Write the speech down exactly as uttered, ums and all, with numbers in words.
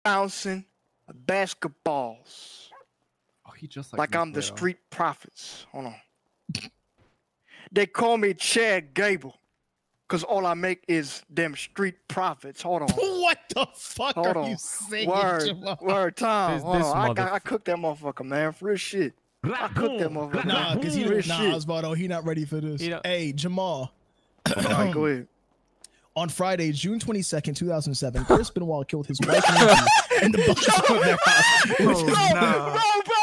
bouncing basketballs. Oh, he just like, like I'm the street prophets. Hold on. They call me Chad Gable, cause all I make is them street profits. Hold on. What the fuck Hold are on. you saying, Word, Jamal? word time. This- Hold this on. I, mother- I, I cooked that motherfucker, man. For real shit. I cooked that motherfucker. Nah, cause he Real nah, shit. Osvaldo, he not ready for this. Hey, Jamal. All right, go ahead. On Friday, June twenty-second, two thousand seven, Chris Benoit killed his wife and nephew in the bushes of their house. Bro, bro, bro,